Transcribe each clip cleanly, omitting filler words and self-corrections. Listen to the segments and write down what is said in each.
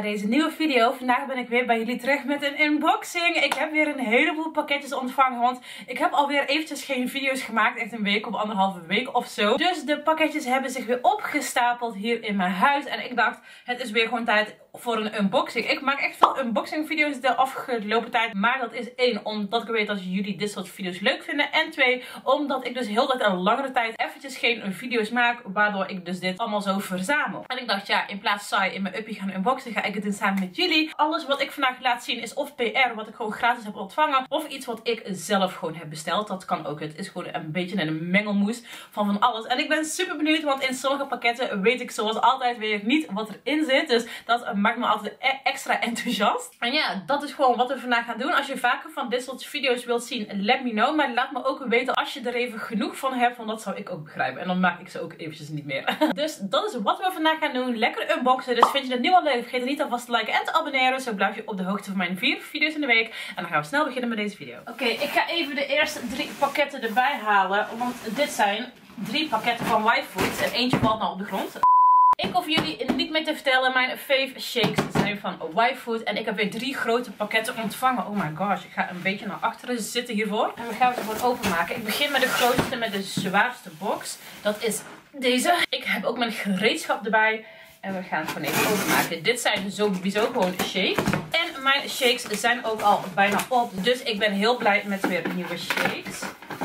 bij deze nieuwe video. Vandaag ben ik weer bij jullie terug met een unboxing. Ik heb weer een heleboel pakketjes ontvangen, want ik heb alweer eventjes geen video's gemaakt. Echt een week of anderhalve week of zo. Dus de pakketjes hebben zich weer opgestapeld hier in mijn huis. En ik dacht, het is weer gewoon tijd voor een unboxing. Ik maak echt veel unboxing video's de afgelopen tijd. Maar dat is 1, omdat ik weet dat jullie dit soort video's leuk vinden. En 2, omdat ik dus heel tijd een langere tijd eventjes geen video's maak. Waardoor ik dus dit allemaal zo verzamel. En ik dacht, ja, in plaats saai in mijn uppie gaan unboxen, ga ik het doen samen met jullie. Alles wat ik vandaag laat zien is of PR, wat ik gewoon gratis heb ontvangen. Of iets wat ik zelf gewoon heb besteld. Dat kan ook. Het is gewoon een beetje een mengelmoes van alles. En ik ben super benieuwd, want in sommige pakketten weet ik zoals altijd weer niet wat erin zit. Dus dat maakt me altijd extra enthousiast. En ja, dat is gewoon wat we vandaag gaan doen. Als je vaker van dit soort video's wilt zien, let me know. Maar laat me ook weten als je er even genoeg van hebt. Want dat zou ik ook begrijpen. En dan maak ik ze ook eventjes niet meer. Dus dat is wat we vandaag gaan doen. Lekker unboxen. Dus vind je het nu al leuk? Vergeet niet alvast te liken en te abonneren. Zo blijf je op de hoogte van mijn 4 video's in de week. En dan gaan we snel beginnen met deze video. Oké, ik ga even de eerste 3 pakketten erbij halen. Want dit zijn 3 pakketten van Y-Foods. En eentje valt nou op de grond. Ik hoef jullie niet meer te vertellen, mijn fave shakes zijn van Y-Food. En ik heb weer 3 grote pakketten ontvangen. Oh my gosh, ik ga een beetje naar achteren zitten hiervoor. En we gaan ze gewoon openmaken. Ik begin met de grootste, met de zwaarste box. Dat is deze. Ik heb ook mijn gereedschap erbij. En we gaan het gewoon even openmaken. Dit zijn sowieso gewoon shakes. En mijn shakes zijn ook al bijna op. Dus ik ben heel blij met weer nieuwe shakes.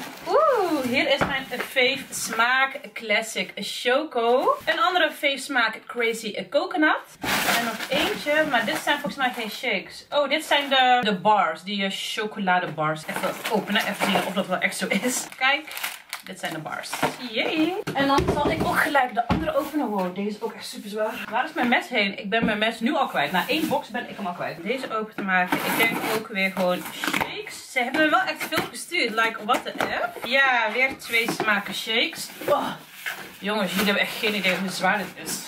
Oeh, hier is mijn fave smaak Classic Choco. Een andere fave smaak Crazy Coconut. En nog eentje, maar dit zijn volgens mij geen shakes. Oh, dit zijn de bars, die chocoladebars. Even openen, even zien of dat wel echt zo is. Kijk. Dit zijn de bars. Yay! En dan zal ik ook gelijk de andere openen. Wow, deze is ook echt super zwaar. Waar is mijn mes heen? Ik ben mijn mes nu al kwijt. Na 1 box ben ik hem al kwijt. Deze open te maken. Ik denk ook weer gewoon shakes. Ze hebben me wel echt veel gestuurd. Like, what the F? Ja, weer 2 smaken shakes. Oh. Jongens, jullie hebben echt geen idee hoe zwaar dit is.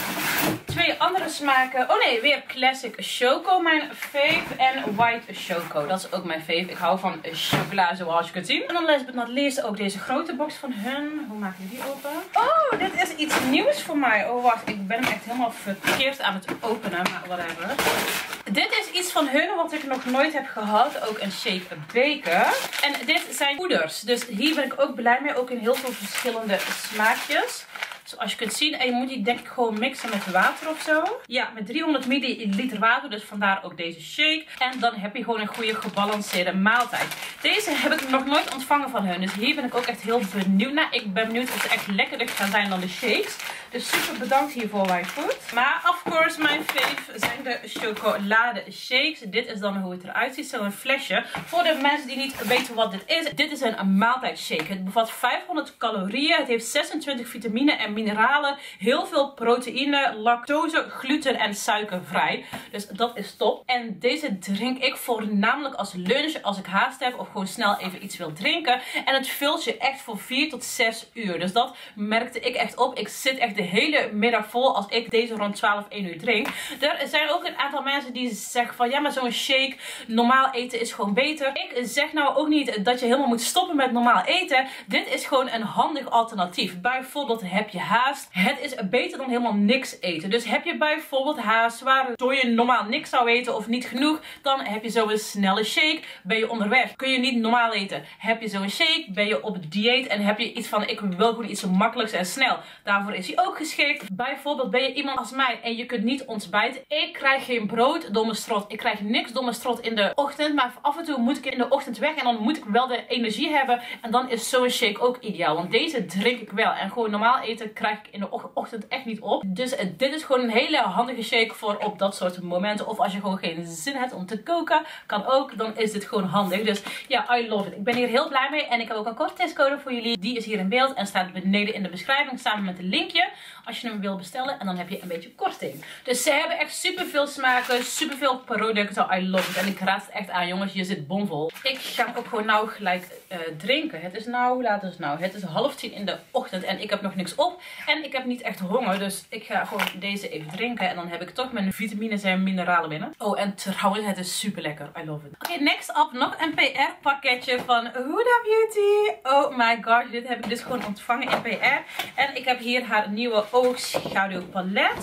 2 andere smaken. Oh nee, weer Classic Choco, mijn fave. En White Choco, dat is ook mijn fave. Ik hou van chocola, zoals je kunt zien. En dan last but not least ook deze grote box van hun. Hoe maken we die open? Oh, dit is iets nieuws voor mij. Oh, wacht. Ik ben hem echt helemaal verkeerd aan het openen. Maar whatever. Dit is iets van hun wat ik nog nooit heb gehad. Ook een shake beker. En dit zijn poeders. Dus hier ben ik ook blij mee. Ook in heel veel verschillende smaakjes. Zoals je kunt zien, en je moet die denk ik gewoon mixen met water of zo. Ja, met 300 milliliter water, dus vandaar ook deze shake. En dan heb je gewoon een goede gebalanceerde maaltijd. Deze heb ik nog nooit ontvangen van hun, dus hier ben ik ook echt heel benieuwd naar. Ik ben benieuwd of ze echt lekkerder gaan zijn dan de shakes. Dus super bedankt hiervoor, Y-Food. Maar of course, mijn fave zijn de chocolade shakes. Dit is dan hoe het eruit ziet, zo'n flesje. Voor de mensen die niet weten wat dit is. Dit is een maaltijdshake. Het bevat 500 calorieën. Het heeft 26 vitamine en mineralen. Heel veel proteïne, lactose, gluten en suikervrij. Dus dat is top. En deze drink ik voornamelijk als lunch, als ik haast heb of gewoon snel even iets wil drinken. En het vult je echt voor 4 tot 6 uur. Dus dat merkte ik echt op. Ik zit echt de hele middag vol als ik deze rond 12, 1 uur drink. Er zijn ook een aantal mensen die zeggen van ja, maar zo'n shake, normaal eten is gewoon beter. Ik zeg nou ook niet dat je helemaal moet stoppen met normaal eten. Dit is gewoon een handig alternatief. Bijvoorbeeld heb je haast. Het is beter dan helemaal niks eten. Dus heb je bijvoorbeeld haast waardoor je normaal niks zou eten of niet genoeg, dan heb je zo'n snelle shake. Ben je onderweg, kun je niet normaal eten. Heb je zo'n shake, ben je op dieet en heb je iets van ik wil gewoon iets makkelijks en snel. Daarvoor is hij ook geschikt. Bijvoorbeeld ben je iemand als mij en je kunt niet ontbijten. Ik krijg geen brood door mijn strot. Ik krijg niks door mijn strot in de ochtend. Maar af en toe moet ik in de ochtend weg. En dan moet ik wel de energie hebben. En dan is zo'n shake ook ideaal. Want deze drink ik wel. En gewoon normaal eten krijg ik in de ochtend echt niet op. Dus dit is gewoon een hele handige shake voor op dat soort momenten. Of als je gewoon geen zin hebt om te koken. Kan ook. Dan is dit gewoon handig. Dus ja, I love it. Ik ben hier heel blij mee. En ik heb ook een kortingscode voor jullie. Die is hier in beeld. En staat beneden in de beschrijving. Samen met een linkje. Als je hem wil bestellen. En dan heb je een beetje korting. Dus ze hebben echt super veel smaken. Super veel producten. I love it. En ik raad het echt aan, jongens. Je zit bomvol. Ik ga hem ook gewoon nou gelijk drinken. Het is nou, laat eens nou. Het is 9:30 in de ochtend. En ik heb nog niks op. En ik heb niet echt honger. Dus ik ga gewoon deze even drinken. En dan heb ik toch mijn vitamines en mineralen binnen. Oh, en trouwens, het is super lekker. I love it. Oké, next up nog een PR pakketje van Huda Beauty. Oh my gosh. Dit heb ik dus gewoon ontvangen in PR. En ik heb hier haar nieuwe oogschaduwpalet.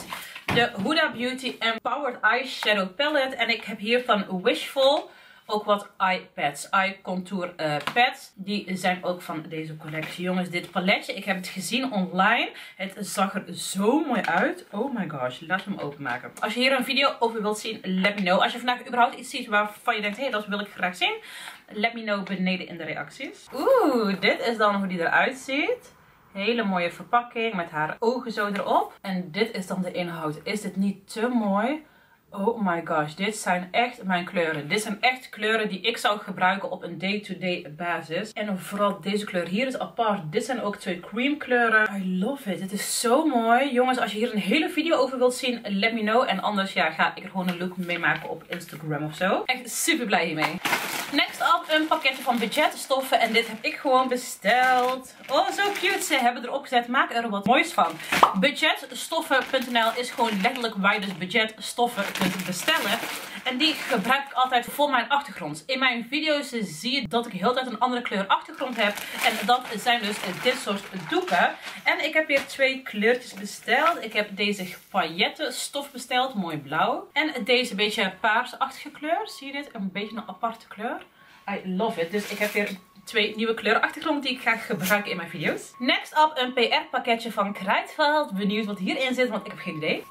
de Huda Beauty Empowered Eyeshadow Palette. En ik heb hier van Wishful ook wat eye pads, eye contour pads. Die zijn ook van deze collectie. Jongens, dit paletje, ik heb het gezien online. Het zag er zo mooi uit. Oh my gosh, laten we hem openmaken. Als je hier een video over wilt zien, let me know. Als je vandaag überhaupt iets ziet waarvan je denkt, hé, dat wil ik graag zien. Let me know beneden in de reacties. Oeh, dit is dan hoe die eruit ziet. Hele mooie verpakking met haar ogen zo erop. En dit is dan de inhoud. Is dit niet te mooi? Oh my gosh, dit zijn echt mijn kleuren. Dit zijn echt kleuren die ik zou gebruiken op een day-to-day basis. En vooral deze kleur hier is apart. Dit zijn ook 2 cream kleuren. I love it. Dit is zo mooi. Jongens, als je hier een hele video over wilt zien, let me know. En anders ja, ga ik er gewoon een look mee maken op Instagram of zo. Echt super blij hiermee. Next up een pakketje van budgetstoffen. En dit heb ik gewoon besteld. Oh, zo cute. Ze hebben erop gezet. Maak er wat moois van. Budgetstoffen.nl is gewoon letterlijk waar je dus budgetstoffen kunt bestellen. En die gebruik ik altijd voor mijn achtergrond. In mijn video's zie je dat ik heel de tijd een andere kleur achtergrond heb. En dat zijn dus dit soort doeken. En ik heb hier 2 kleurtjes besteld. Ik heb deze paillettenstof besteld. Mooi blauw. En deze beetje paarsachtige kleur. Zie je dit? Een beetje een aparte kleur. I love it. Dus ik heb weer 2 nieuwe kleuren achtergrond die ik ga gebruiken in mijn video's. Next up een PR pakketje van Kruidvat. Benieuwd wat hierin zit, want ik heb geen idee.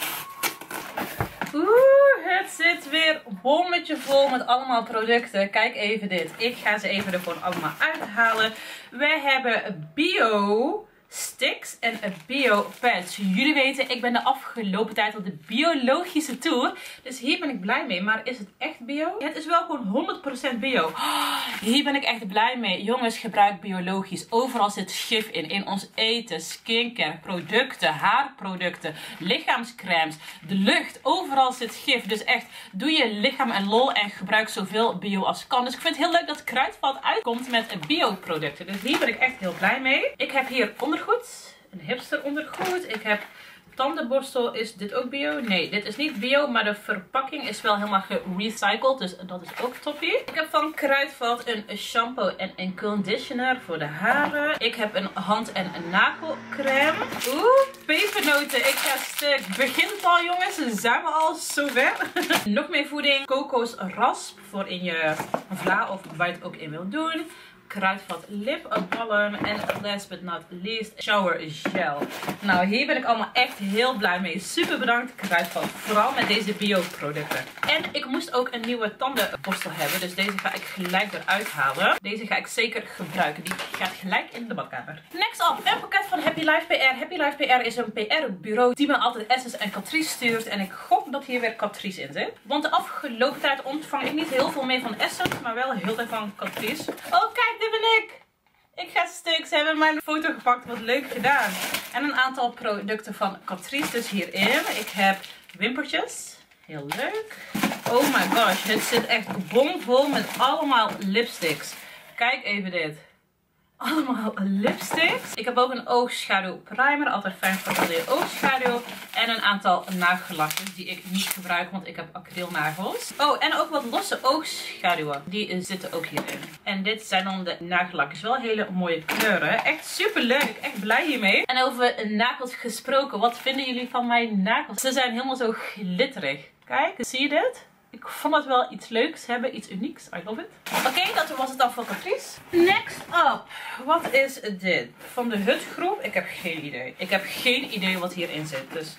Oeh, het zit weer bommetje vol met allemaal producten. Kijk even dit. Ik ga ze even er gewoon allemaal uithalen. Wij hebben bio sticks en bio pads. Jullie weten, ik ben de afgelopen tijd op de biologische tour. Dus hier ben ik blij mee. Maar is het echt bio? Het is wel gewoon 100% bio. Oh, hier ben ik echt blij mee. Jongens, gebruik biologisch. Overal zit gif in. In ons eten, skincare, producten, haarproducten, lichaamscremes, de lucht. Overal zit gif. Dus echt, doe je lichaam en lol en gebruik zoveel bio als kan. Dus ik vind het heel leuk dat Kruidvat uitkomt met bio producten. Dus hier ben ik echt heel blij mee. Ik heb hier ondergoed. Een hipster ondergoed. Ik heb tandenborstel. Is dit ook bio? Nee, dit is niet bio. Maar de verpakking is wel helemaal gerecycled. Dus dat is ook toppie. Ik heb van Kruidvat een shampoo en een conditioner voor de haren. Ik heb een hand- en een nagelcreme. Oeh, pepernoten. Ik ga stuk. Begint het al, jongens? Zijn we al zover? Nog meer voeding. Kokosrasp voor in je vla of waar je het ook in wilt doen. Kruidvat lipbalm en last but not least shower gel. Nou, hier ben ik allemaal echt heel blij mee. Super bedankt Kruidvat. Vooral met deze bio producten. En ik moest ook een nieuwe tandenborstel hebben. Dus deze ga ik gelijk eruit halen. Deze ga ik zeker gebruiken. Die gaat gelijk in de badkamer. Next up, een pakket van Happy Life PR. Happy Life PR is een PR-bureau die me altijd Essence en Catrice stuurt. En ik gok dat hier weer Catrice in zit. Want de afgelopen tijd ontvang ik niet heel veel mee van Essence. Maar wel heel veel van Catrice. Oh, kijk! Dit ben ik! Ik ga stuk. Ze hebben mijn foto gepakt. Wat leuk gedaan. En een aantal producten van Catrice dus hierin. Ik heb wimpertjes. Heel leuk. Oh my gosh. Het zit echt bomvol met allemaal lipsticks. Kijk even dit. Allemaal lipsticks. Ik heb ook een oogschaduw primer. Altijd fijn voor al je oogschaduw. En een aantal nagellakjes die ik niet gebruik, want ik heb acrylnagels. Oh, en ook wat losse oogschaduwen. Die zitten ook hierin. En dit zijn dan de nagellakjes. Wel hele mooie kleuren. Echt super leuk. Echt blij hiermee. En over nagels gesproken. Wat vinden jullie van mijn nagels? Ze zijn helemaal zo glitterig. Kijk, zie je dit? Ik vond het wel iets leuks hebben, iets unieks. I love it. Oké, dat was het dan voor Catrice. Next up. Wat is dit? Van de Hutgroep? Ik heb geen idee. Ik heb geen idee wat hierin zit. Dus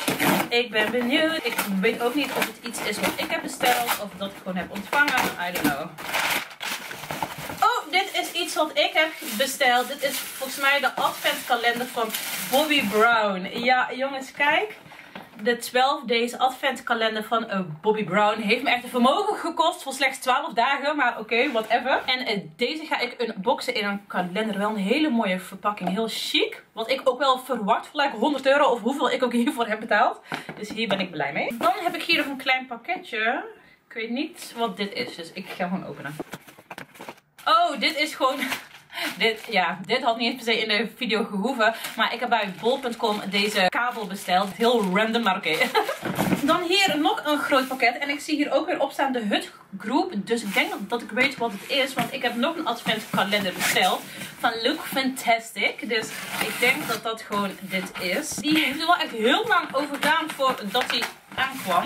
ik ben benieuwd. Ik weet ook niet of het iets is wat ik heb besteld. Of dat ik gewoon heb ontvangen. I don't know. Oh, dit is iets wat ik heb besteld. Dit is volgens mij de adventkalender van Bobbi Brown. Ja, jongens, kijk. De 12 Days adventkalender van Bobbi Brown heeft me echt een vermogen gekost voor slechts 12 dagen. Maar oké, whatever. En deze ga ik unboxen in een kalender. Wel een hele mooie verpakking. Heel chic. Wat ik ook wel verwacht voor like 100 euro of hoeveel ik ook hiervoor heb betaald. Dus hier ben ik blij mee. Dan heb ik hier nog een klein pakketje. Ik weet niet wat dit is. Dus ik ga hem gewoon openen. Oh, dit is gewoon... Dit had niet eens per se in de video gehoeven. Maar ik heb bij bol.com deze kabel besteld. Heel random, maar oké. Dan hier nog een groot pakket. En ik zie hier ook weer op staan de Hut Group. Dus ik denk dat ik weet wat het is. Want ik heb nog een adventkalender besteld. Van Look Fantastic. Dus ik denk dat dat gewoon dit is. Die heeft er wel echt heel lang over gedaan voordat hij aankwam.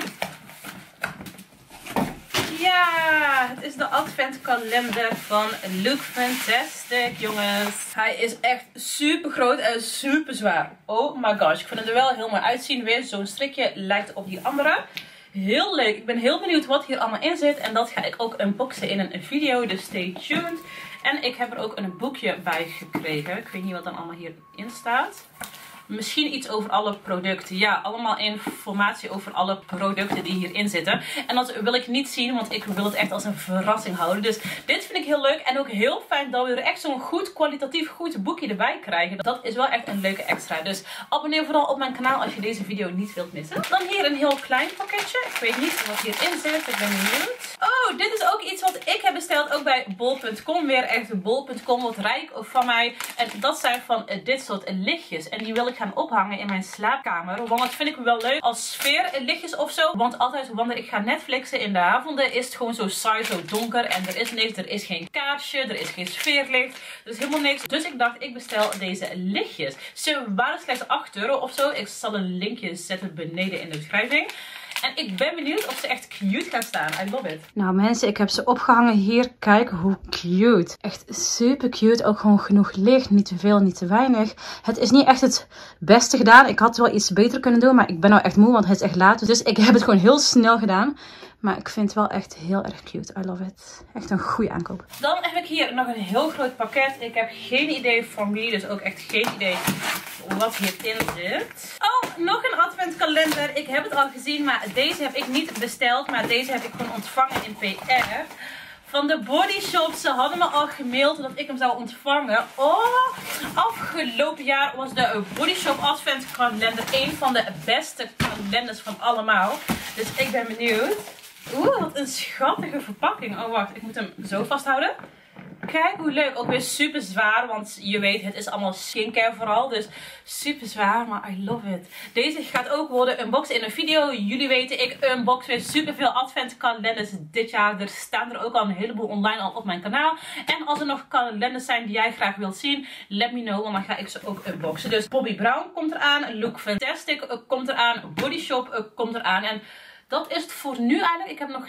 Ja, het is de adventkalender van Look Fantastic, jongens. Hij is echt super groot en super zwaar. Oh my gosh, ik vind het er wel heel mooi uitzien. Weer zo'n strikje lijkt op die andere. Heel leuk. Ik ben heel benieuwd wat hier allemaal in zit. En dat ga ik ook unboxen in een video, dus stay tuned. En ik heb er ook een boekje bij gekregen. Ik weet niet wat dan allemaal hierin staat. Misschien iets over alle producten. Ja, allemaal informatie over alle producten die hierin zitten. En dat wil ik niet zien, want ik wil het echt als een verrassing houden. Dus dit vind ik heel leuk. En ook heel fijn dat we er echt zo'n goed, kwalitatief goed boekje erbij krijgen. Dat is wel echt een leuke extra. Dus abonneer vooral op mijn kanaal als je deze video niet wilt missen. Dan hier een heel klein pakketje. Ik weet niet wat hierin zit. Ik ben benieuwd. Oh, dit is ook iets wat ik heb besteld. Ook bij bol.com. Weer echt bol.com. Wat rijk van mij. En dat zijn van dit soort lichtjes. En die wil ik gaan ophangen in mijn slaapkamer. Want dat vind ik wel leuk als sfeerlichtjes of zo. Want altijd wanneer ik ga Netflixen in de avonden is het gewoon zo saai, zo donker. En er is niks. Er is geen kaarsje. Er is geen sfeerlicht. Er is helemaal niks. Dus ik dacht, ik bestel deze lichtjes. Ze waren slechts 8 euro of zo. Ik zal een linkje zetten beneden in de beschrijving. En ik ben benieuwd of ze echt cute gaan staan. I love it. Nou mensen, ik heb ze opgehangen hier. Kijk hoe cute. Echt super cute. Ook gewoon genoeg licht. Niet te veel, niet te weinig. Het is niet echt het beste gedaan. Ik had wel iets beter kunnen doen. Maar ik ben nou echt moe, want het is echt laat. Dus ik heb het gewoon heel snel gedaan. Maar ik vind het wel echt heel erg cute. I love it. Echt een goede aankoop. Dan heb ik hier nog een heel groot pakket. Ik heb geen idee van wie. Dus ook echt geen idee wat hierin zit. Oh, nog een adventkalender. Ik heb het al gezien, maar deze heb ik niet besteld. Maar deze heb ik gewoon ontvangen in PR. Van de Body Shop. Ze hadden me al gemaild dat ik hem zou ontvangen. Oh, afgelopen jaar was de Body Shop adventkalender een van de beste kalenders van allemaal. Dus ik ben benieuwd. Oeh, wat een schattige verpakking. Oh, wacht. Ik moet hem zo vasthouden. Kijk hoe leuk. Ook weer super zwaar. Want je weet, het is allemaal skincare vooral. Dus super zwaar. Maar I love it. Deze gaat ook worden unboxed in een video. Jullie weten, ik unbox weer super veel adventkalenders dit jaar. Er staan er ook al een heleboel online al op mijn kanaal. En als er nog kalenders zijn die jij graag wilt zien, let me know. Want dan ga ik ze ook unboxen. Dus Bobbi Brown komt eraan. Look Fantastic komt eraan. Body Shop komt eraan. En dat is het voor nu eigenlijk.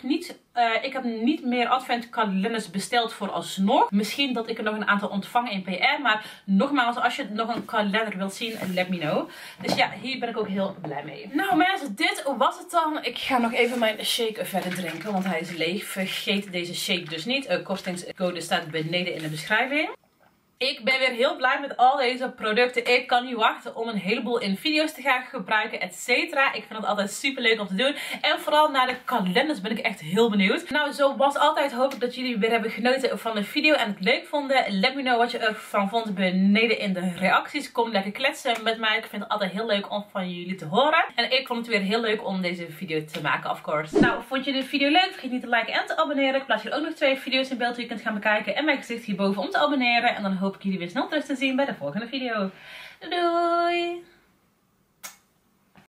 Ik heb niet meer adventkalenders besteld vooralsnog. Misschien dat ik er nog een aantal ontvang in PR. Maar nogmaals, als je nog een kalender wilt zien, let me know. Dus ja, hier ben ik ook heel blij mee. Nou mensen, dit was het dan. Ik ga nog even mijn shake verder drinken, want hij is leeg. Vergeet deze shake dus niet. Kortingscode staat beneden in de beschrijving. Ik ben weer heel blij met al deze producten. Ik kan niet wachten om een heleboel in video's te gaan gebruiken, etc. Ik vind het altijd super leuk om te doen. En vooral naar de kalenders ben ik echt heel benieuwd. Nou, zoals altijd hoop ik dat jullie weer hebben genoten van de video en het leuk vonden. Let me know wat je ervan vond beneden in de reacties. Kom lekker kletsen met mij. Ik vind het altijd heel leuk om van jullie te horen. En ik vond het weer heel leuk om deze video te maken, of course. Nou, vond je de video leuk? Vergeet niet te liken en te abonneren. Ik plaats hier ook nog 2 video's in beeld die je kunt gaan bekijken. En mijn gezicht hierboven om te abonneren. En dan hoop ik jullie weer snel terug te zien bij de volgende video. Doei!